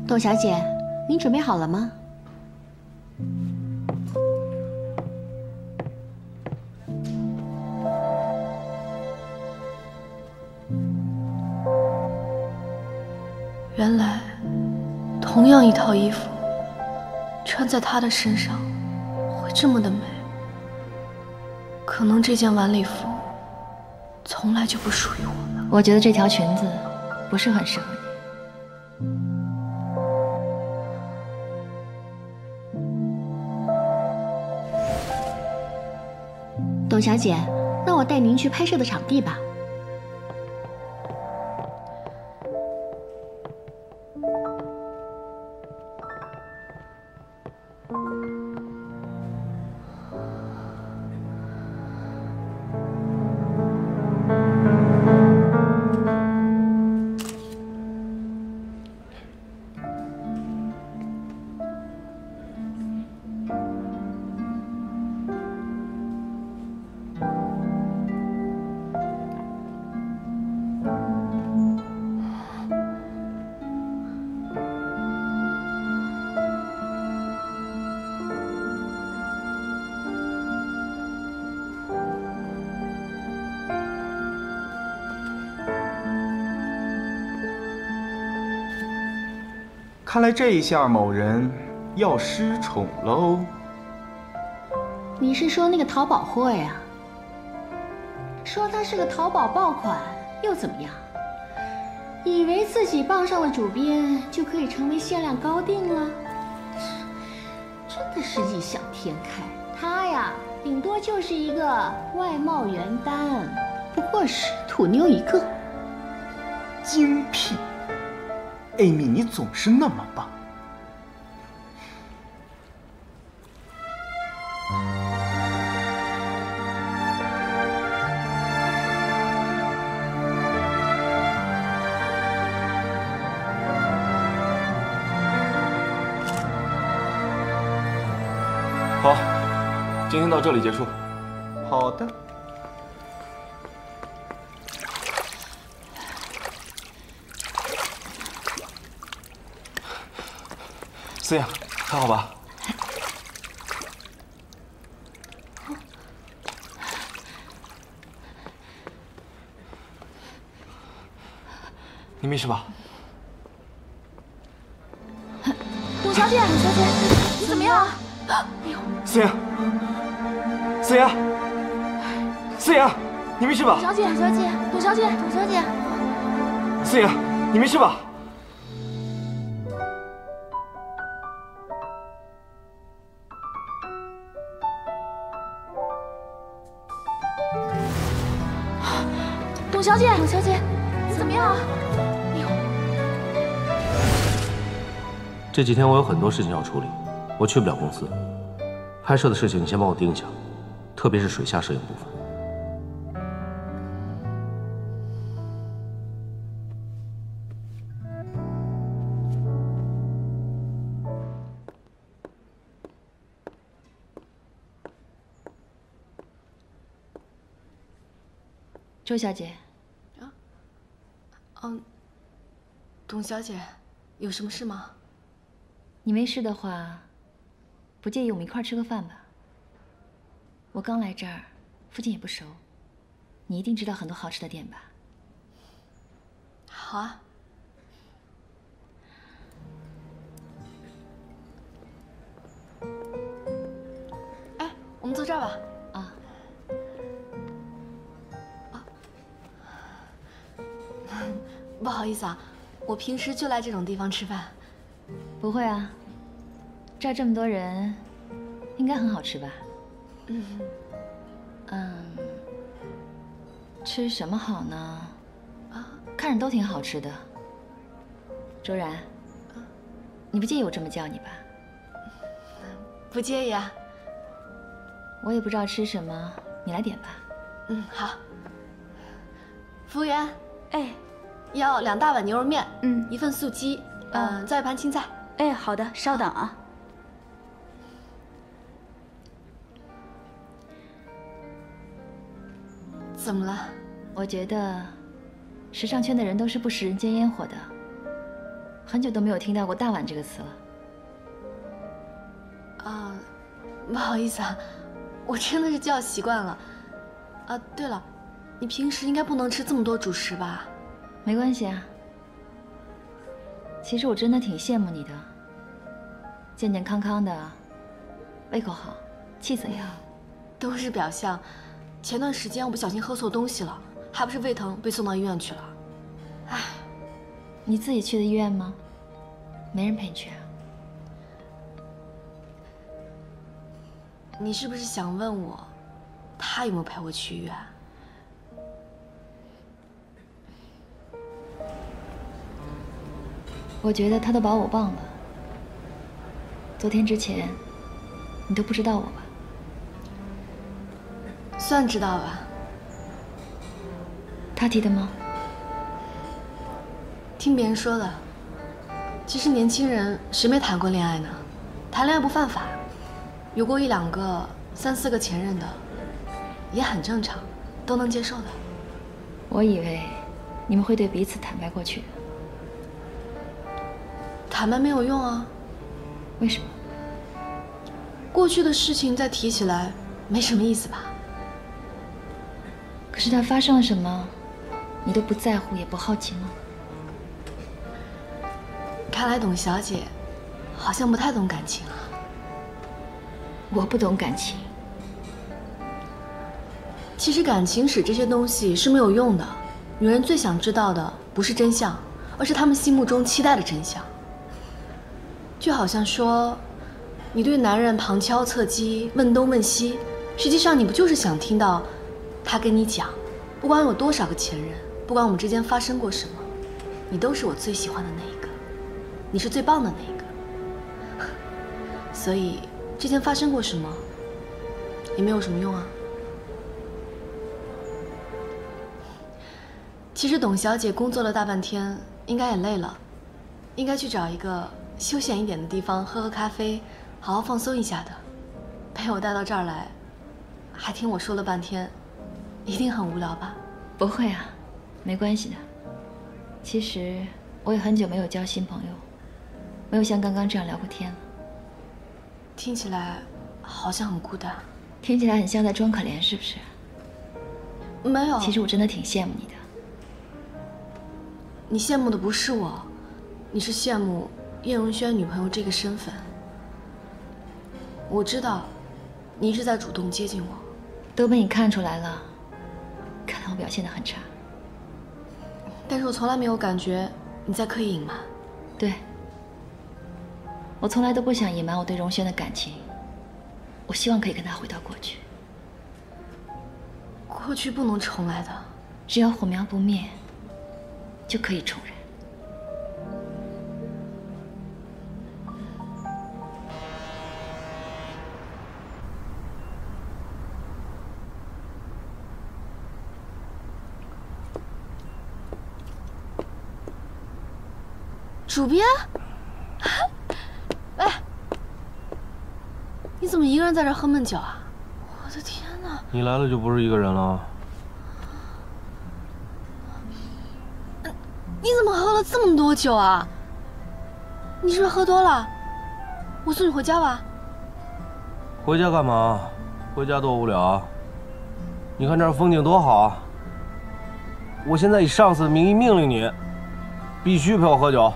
董小姐，您准备好了吗？ 原来，同样一套衣服，穿在她的身上会这么的美。可能这件晚礼服从来就不属于我呢。 我觉得这条裙子不是很适合你。 董小姐，那我带您去拍摄的场地吧。 看来这一下某人要失宠喽。 你是说那个淘宝货呀？说它是个淘宝爆款又怎么样？以为自己傍上了主编就可以成为限量高定了？真的是异想天开。他呀，顶多就是一个外贸原单，不过是土妞一个。 精辟。 艾米，你总是那么棒。 好，今天到这里结束。 好的。 思雅，还好吧？你没事吧？ 董小姐，董小姐，你怎么样？ 思雅，思雅，思雅，你没事吧？ 董小姐，董小姐，董小姐，董小姐， 思雅，你没事吧？ 董小姐，董小姐，你怎么样？哎呦， 这几天我有很多事情要处理，我去不了公司。拍摄的事情你先帮我盯一下，特别是水下摄影部分。 周小姐。 董小姐，有什么事吗？ 你没事的话，不介意我们一块儿吃个饭吧？我刚来这儿，附近也不熟，你一定知道很多好吃的店吧？ 好啊。哎，我们坐这儿吧。 啊。 不好意思啊，我平时就来这种地方吃饭。 不会啊，这儿这么多人，应该很好吃吧？吃什么好呢？啊，看着都挺好吃的。周然，你不介意我这么叫你吧？ 不介意啊。 我也不知道吃什么，你来点吧。 好。服务员，哎。 要2大碗牛肉面，1份素鸡，再1盘青菜。 哎，好的，稍等啊。 怎么了？ 我觉得，时尚圈的人都是不食人间烟火的， 很久都没有听到过大碗这个词了。 啊，不好意思啊，我真的是叫习惯了。啊，对了，你平时应该不能吃这么多主食吧？ 没关系啊。其实我真的挺羡慕你的，健健康康的，胃口好，气色也好。 都是表象。前段时间我不小心喝错东西了，还不是胃疼被送到医院去了。唉， 你自己去的医院吗？没人陪你去啊？ 你是不是想问我，他有没有陪我去医院？ 我觉得他都把我忘了。昨天之前，你都不知道我吧？ 算知道吧。 他提的吗？ 听别人说的。其实年轻人谁没谈过恋爱呢？谈恋爱不犯法，有过1、2个、3、4个前任的，也很正常，都能接受的。 我以为你们会对彼此坦白过去的。 坦白没有用啊。 为什么？ 过去的事情再提起来，没什么意思吧？ 可是他发生了什么，你都不在乎，也不好奇吗？ 看来董小姐好像不太懂感情啊。 我不懂感情。 其实感情史这些东西是没有用的。女人最想知道的不是真相，而是她们心目中期待的真相。就好像说，你对男人旁敲侧击、问东问西，实际上你不就是想听到他跟你讲，不管有多少个前任，不管我们之间发生过什么，你都是我最喜欢的那一个，你是最棒的那一个。所以之前发生过什么，也没有什么用啊。其实董小姐工作了大半天，应该也累了，应该去找一个休闲一点的地方喝喝咖啡，好好放松一下的。被我带到这儿来，还听我说了半天，一定很无聊吧？ 不会啊，没关系的。其实我也很久没有交新朋友，没有像刚刚这样聊过天了。 听起来好像很孤单。 听起来很像在装可怜，是不是？ 没有。 其实我真的挺羡慕你的。 你羡慕的不是我，你是羡慕叶荣轩女朋友这个身份。我知道，你一直在主动接近我， 都被你看出来了。看来我表现得很差。 但是我从来没有感觉你在刻意隐瞒。 对，我从来都不想隐瞒我对荣轩的感情。我希望可以跟他回到过去。 过去不能重来的， 只要火苗不灭，就可以重燃。 主编，哎，你怎么一个人在这喝闷酒啊？我的天哪！ 你来了就不是一个人了。 你怎么喝了这么多酒啊？你是不是喝多了？我送你回家吧。 回家干嘛？回家多无聊啊！你看这儿风景多好啊！我现在以上司的名义命令你，必须陪我喝酒。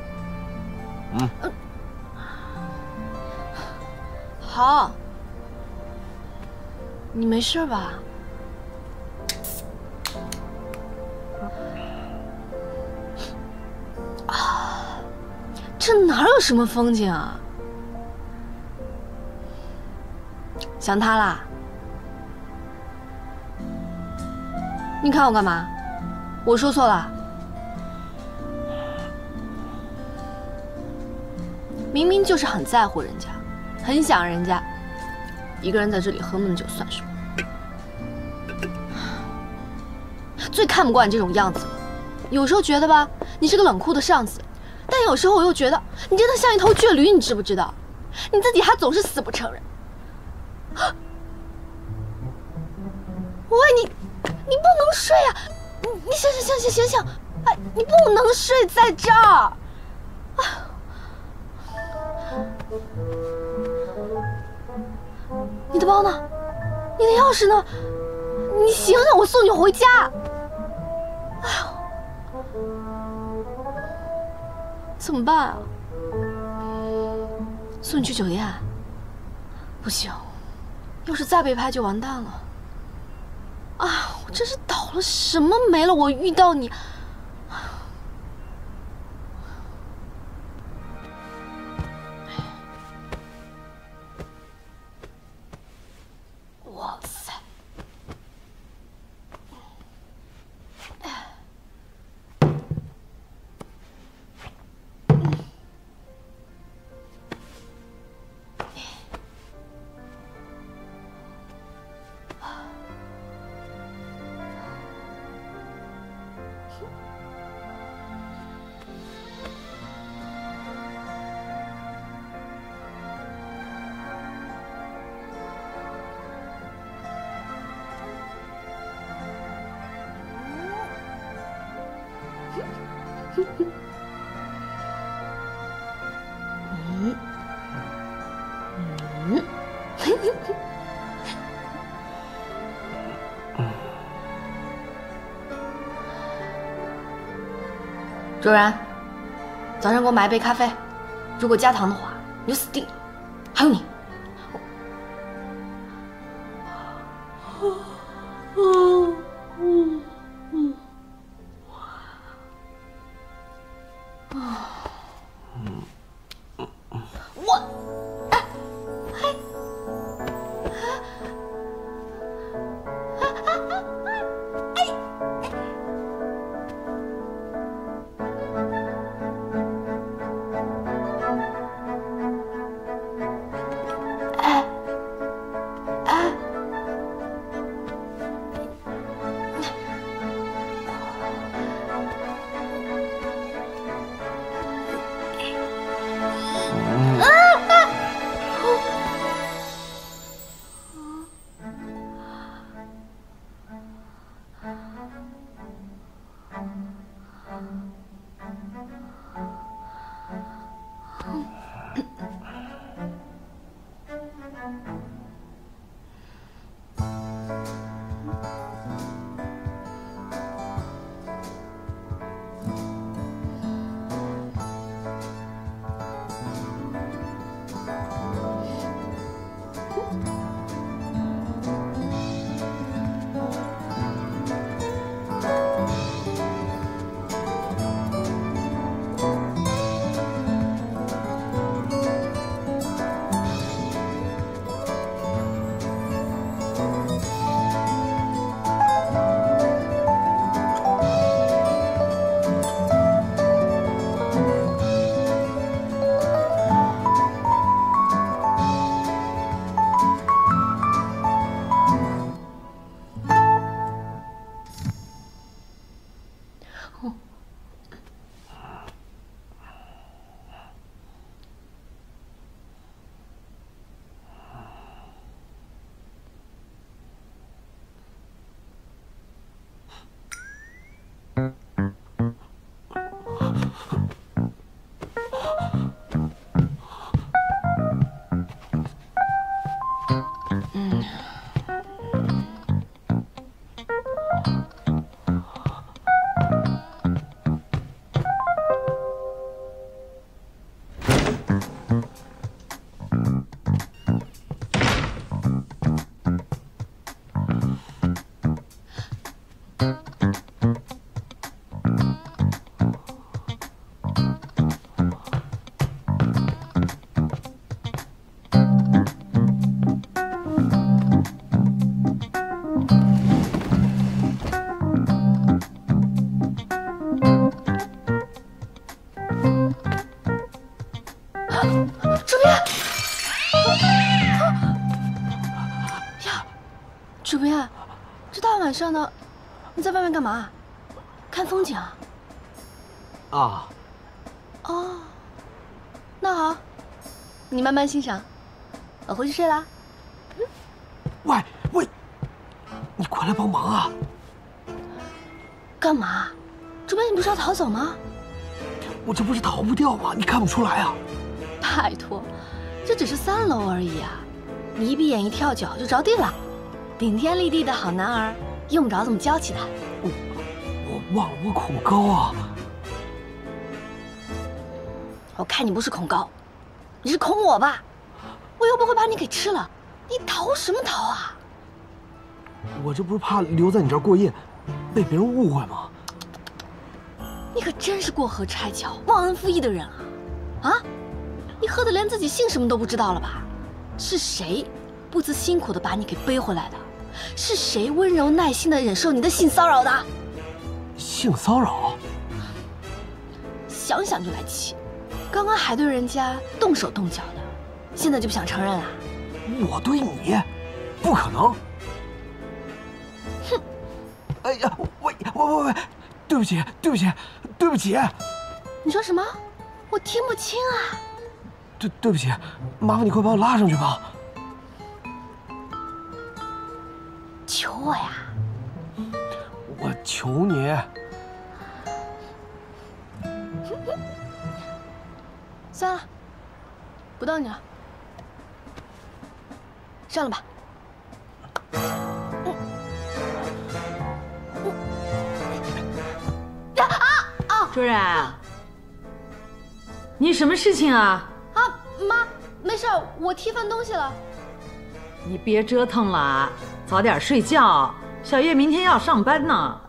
好。你没事吧？啊，这哪有什么风景啊？想他啦？你看我干嘛？我说错了？明明就是很在乎人家，很想人家，一个人在这里喝闷酒算什么？最看不惯这种样子了。有时候觉得吧，你是个冷酷的上司，但有时候我又觉得你真的像一头倔驴，你知不知道？你自己还总是死不承认。喂，你不能睡啊！你醒醒！哎，你不能睡在这儿。 你的包呢？你的钥匙呢？你醒醒，我送你回家。哎呦，怎么办啊？送你去酒店？不行，要是再被拍就完蛋了。啊，我真是倒了什么霉了？我遇到你。哇塞！卓然，早上给我买一杯咖啡，如果加糖的话，你就死定了。还有你，主编，这大晚上的，你在外面干嘛？看风景啊？ 啊。 哦，那好，你慢慢欣赏，我回去睡啦。 喂喂，你快来帮忙啊！ 干嘛？主编，你不是要逃走吗？ 我这不是逃不掉吗？你看不出来啊？ 拜托， 这只是3楼而已啊，你一闭眼一跳脚就着地了，顶天立地的好男儿，用不着这么娇气的。 我忘了我恐高啊！ 我看你不是恐高，你是恐我吧？我又不会把你给吃了，你逃什么逃啊？ 我这不是怕留在你这儿过夜，被别人误会吗？ 你可真是过河拆桥、忘恩负义的人啊！啊，你喝得连自己姓什么都不知道了吧？是谁不辞辛苦的把你给背回来的？是谁温柔耐心的忍受你的性骚扰的？ 性骚扰？ 想想就来气！刚刚还对人家动手动脚的，现在就不想承认了？ 我对你，不可能！ 哼！ 哎呀，喂，对不起，对不起，对不起！ 你说什么？我听不清啊！ 对不起，麻烦你快把我拉上去吧！ 求我呀！ 我求你！ 算了，不逗你了，上了吧。 卓然，你什么事情啊？ 啊，妈，没事，我踢翻东西了。 你别折腾了，早点睡觉。小月明天要上班呢。